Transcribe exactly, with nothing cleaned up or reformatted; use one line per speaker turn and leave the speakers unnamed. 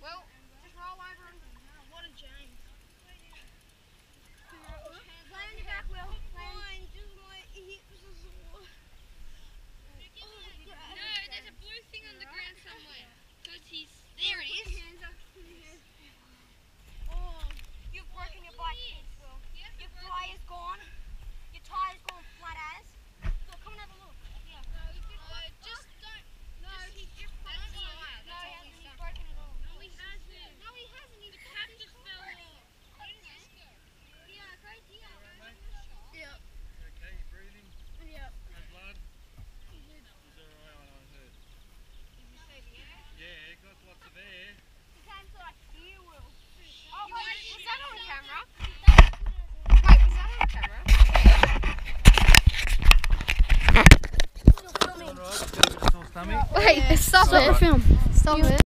Well, just roll over and what a James. Lay on your back, Will. Mine, just my hips are sore.
No, there's a blue thing on the ground somewhere. Because he's... There it is.
Oh, you've broken your bike piece, Will. Your tyre's gone. Your tyre's gone flat as. Look, come and have a look. Yeah.
No, just don't...
No, he's just broken
That's
it.
all right.
No,
That's
he
all
hasn't.
he's
He's
done.
broken it all.
No, he hasn't.
No, he hasn't. He's
The cap just fell off.
Yeah, right here.
Alright,
Yeah.
okay, you breathing?
Yeah.
No blood? Is there a way on I heard?
Did you say the air?
Yeah, got lots of air.
It sounds like here, Will.
Oh,
wait, was that on camera?
Wait, was that on camera?
Alright, got a bit of sore stomach.
Wait, stop
Stop
it.
the film. Stop it.